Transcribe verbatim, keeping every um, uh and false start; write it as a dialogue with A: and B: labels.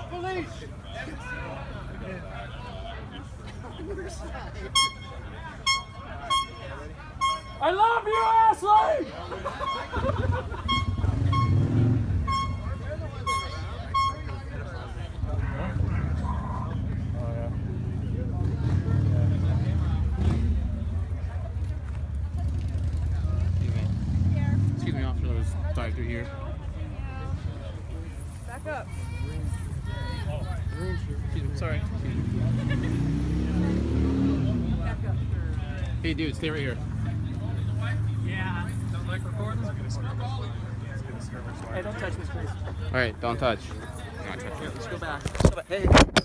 A: police! I love you, Ashley!
B: Excuse me, officer, let's dive through here.
C: Back up.
B: Excuse me, sorry.
C: Back up.
B: Hey, dude, stay right here.
A: Yeah. Don't like recording?
C: Hey, don't touch me, please.
B: All right, don't touch.
C: Let's go back. Let's go back. Hey.